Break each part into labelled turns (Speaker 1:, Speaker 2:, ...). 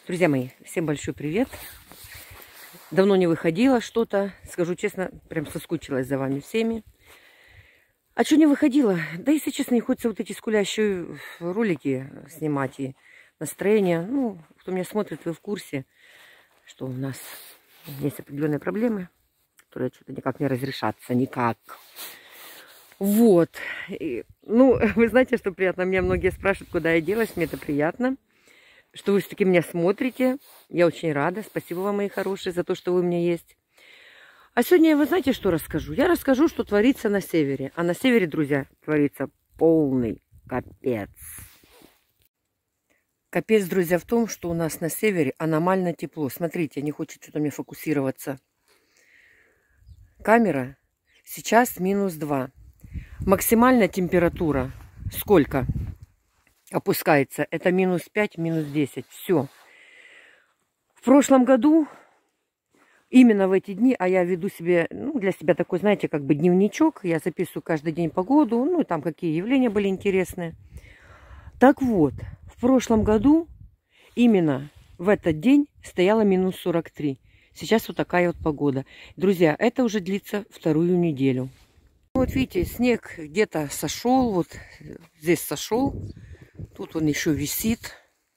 Speaker 1: Друзья мои, всем большой привет. Давно не выходила что-то. Скажу честно, прям соскучилась за вами всеми. А что не выходила? Да, если честно, не хочется вот эти скулящие ролики снимать и настроение. Ну, кто меня смотрит, вы в курсе, что у нас есть определенные проблемы, которые что-то никак не разрешатся. Никак. Вот. Ну, вы знаете, что приятно? Меня многие спрашивают, куда я делась. Мне это приятно, что вы все-таки меня смотрите. Я очень рада. Спасибо вам, мои хорошие, за то, что вы у меня есть. А сегодня, вы знаете, что расскажу? Я расскажу, что творится на севере. А на севере, друзья, творится полный капец. Капец, друзья, в том, что у нас на севере аномально тепло. Смотрите, не хочет что-то мне фокусироваться. Камера сейчас -2. Максимальная температура сколько опускается? Это -5, -10. Все. В прошлом году, именно в эти дни, а я веду себе, для себя такой, знаете, как бы дневничок. Я записываю каждый день погоду, ну, и там какие явления были интересные. Так вот, в прошлом году именно в этот день стояло -43. Сейчас вот такая вот погода. Друзья, это уже длится вторую неделю. Вот видите, снег где-то сошел, вот здесь сошел. Тут он еще висит.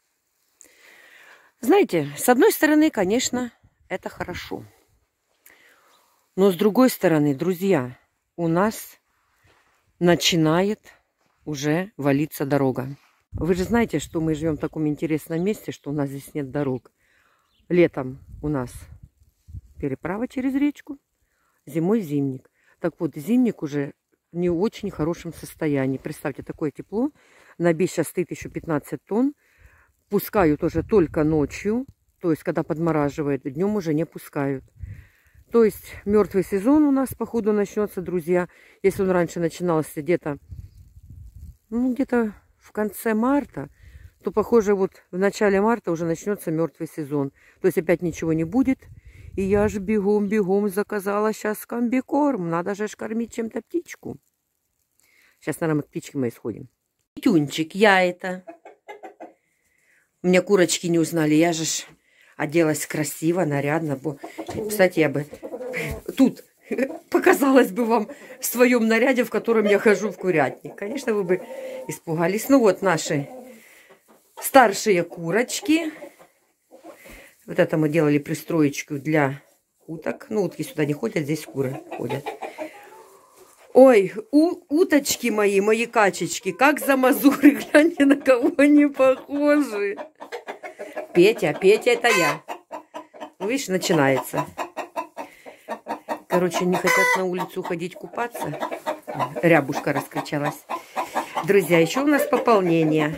Speaker 1: Знаете, с одной стороны, конечно, это хорошо. Но с другой стороны, друзья, у нас начинает уже валиться дорога. Вы же знаете, что мы живем в таком интересном месте, что у нас здесь нет дорог. Летом у нас переправа через речку, зимой зимник. Так вот, зимник уже не в очень хорошем состоянии. Представьте, такое тепло. На бей сейчас стоит еще 15 тонн. Пускают уже только ночью. То есть, когда подмораживает, днем уже не пускают. То есть, мертвый сезон у нас, походу, начнется, друзья. Если он раньше начинался где-то, где-то в конце марта, то, похоже, вот в начале марта уже начнется мертвый сезон. То есть, опять ничего не будет. И я же бегом-бегом заказала сейчас комбикорм. Надо же кормить чем-то птичку. Сейчас, наверное, мы к птичке моей сходим. Тюнчик, я это. У меня курочки не узнали. Я же оделась красиво, нарядно. Кстати, я бы тут показалась бы вам в своем наряде, в котором я хожу в курятник. Конечно, вы бы испугались. Ну вот наши старшие курочки. Вот это мы делали пристроечку для уток. Ну, утки сюда не ходят, здесь куры ходят. Ой, уточки мои качечки, как за мазуры, гляньте, на кого они похожи. Петя это я. Видишь, начинается. Короче, не хотят на улицу ходить купаться. Рябушка раскричалась. Друзья, еще у нас пополнение.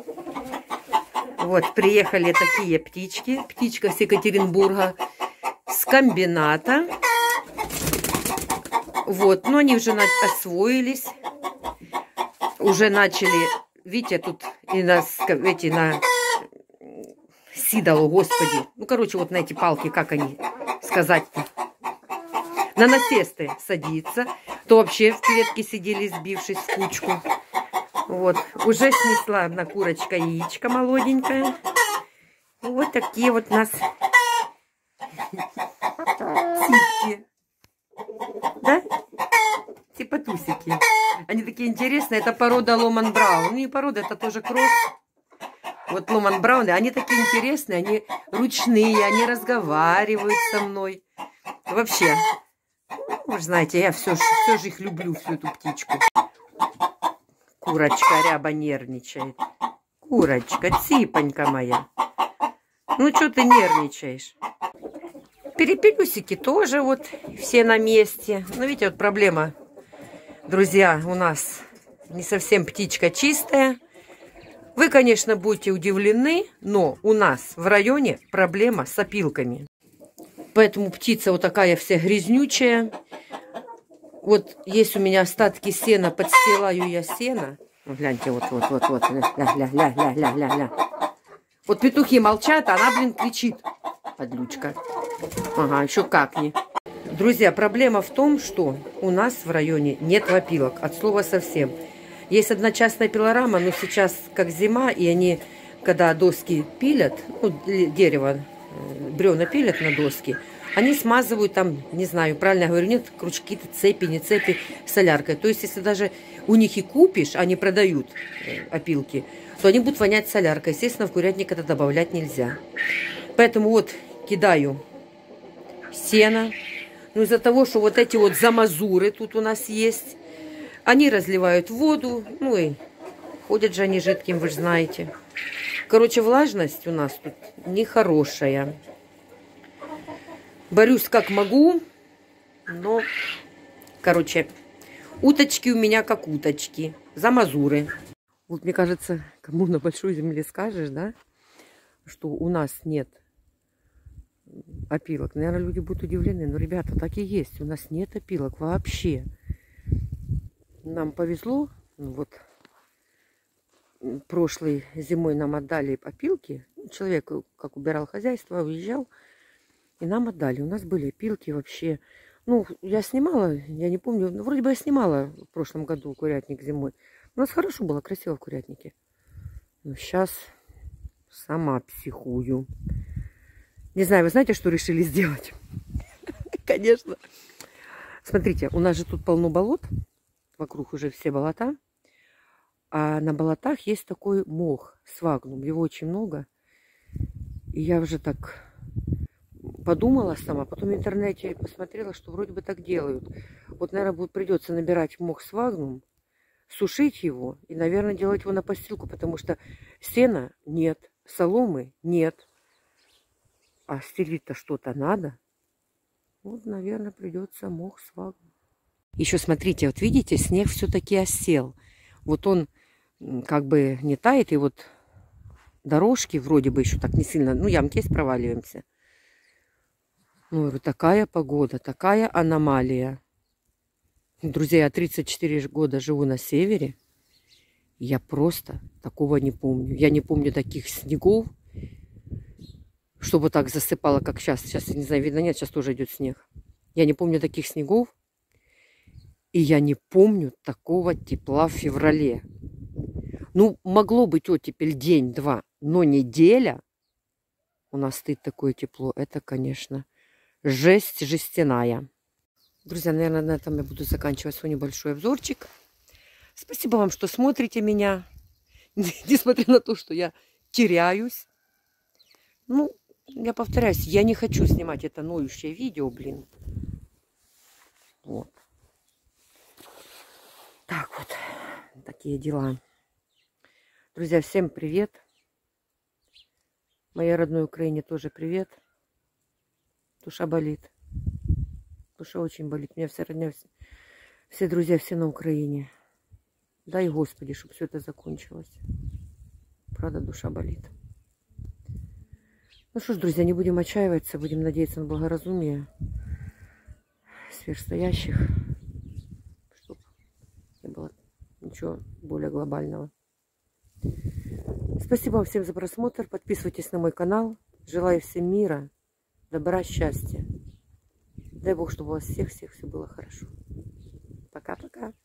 Speaker 1: Вот, приехали такие птички. Птичка с Екатеринбурга, с комбината. Вот, но они уже освоились. Уже начали, видите, тут и на сидолу, господи. Ну, короче, вот на эти палки, как они сказать-то. На насесты садиться. То вообще в клетке сидели, сбившись в кучку. Вот, уже снесла одна курочка яичко молоденькое. Вот такие вот у нас типки. Да? Типа тусики. Они такие интересные. Это порода Ломан Браун. Ну, не порода, это тоже кросс. Вот Ломан Брауны, они такие интересные. Они ручные, они разговаривают со мной. Вообще, вы же знаете, я все же их люблю, всю эту птичку. Курочка ряба нервничает. Курочка, ципонька моя. Ну, что ты нервничаешь? Перепелюсики тоже вот все на месте. Ну, видите, вот проблема, друзья, у нас не совсем птичка чистая. Вы, конечно, будете удивлены, но у нас в районе проблема с опилками. Поэтому птица вот такая вся грязнючая. Вот есть у меня остатки сена, подстилаю я сено. Гляньте, вот. Ля. Вот петухи молчат, а она, кричит. Подлючка. Ага, еще как не. Друзья, проблема в том, что у нас в районе нет опилок. От слова совсем. Есть одна частная пилорама, но сейчас как зима, и они когда доски пилят, ну, дерево, бревна пилят на доски, они смазывают там, не знаю, правильно я говорю, нет, короче, какие-то цепи, не цепи, соляркой. То есть, если даже у них и купишь, они продают опилки, то они будут вонять соляркой. Естественно, в курятник это добавлять нельзя. Поэтому вот кидаю сено. Но из-за того, что вот эти вот замазуры тут у нас есть, они разливают воду, ну и ходят же они жидким, вы же знаете. Короче, влажность у нас тут нехорошая. Борюсь как могу, но, короче, уточки у меня как уточки, замазуры. Вот мне кажется, кому на большой земле скажешь, да, что у нас нет опилок. Наверное, люди будут удивлены, но, ребята, так и есть. У нас нет опилок вообще. Нам повезло, ну, вот прошлой зимой нам отдали опилки. Человек, как убирал хозяйство, уезжал, и нам отдали. У нас были опилки вообще. Ну, я снимала, я не помню, ну, вроде бы я снимала в прошлом году курятник зимой. У нас хорошо было, красиво в курятнике. Но сейчас сама психую. Не знаю, вы знаете, что решили сделать? Конечно. Смотрите, у нас же тут полно болот. Вокруг уже все болота. А на болотах есть такой мох, сфагнум. Его очень много. И я уже так подумала сама. Потом в интернете посмотрела, что вроде бы так делают. Вот, наверное, придется набирать мох сфагнум, сушить его и, наверное, делать его на постилку, потому что сена нет, соломы нет. А стелить-то что-то надо. Вот, наверное, придется мох сфагнум. Еще смотрите, вот видите, снег все-таки осел. Вот он как бы не тает, и вот дорожки вроде бы еще так не сильно, ну, ямки есть, проваливаемся. Ну, вот такая погода, такая аномалия. Друзья, я 34 года живу на севере. Я просто такого не помню. Я не помню таких снегов, чтобы так засыпало, как сейчас. Сейчас, я не знаю, видно, нет, сейчас тоже идет снег. Я не помню таких снегов. И я не помню такого тепла в феврале. Ну, могло быть оттепель день-два, но неделя у нас стоит такое тепло. Это, конечно, жесть жестяная. Друзья, наверное, на этом я буду заканчивать свой небольшой обзорчик. Спасибо вам, что смотрите меня. Несмотря на то, что я теряюсь. Ну, я повторяюсь, я не хочу снимать это ноющее видео, блин. Вот. Так вот, такие дела. Друзья, всем привет. Моей родной Украине тоже привет. Душа болит. Душа очень болит. У меня вся родня, все друзья, все на Украине. Дай Господи, чтобы все это закончилось. Правда, душа болит. Ну что ж, друзья, не будем отчаиваться. Будем надеяться на благоразумие сверхстоящих. Чтобы не было ничего более глобального. Спасибо вам всем за просмотр. Подписывайтесь на мой канал. Желаю всем мира, добра, счастья. Дай Бог, чтобы у вас всех все было хорошо. Пока-пока.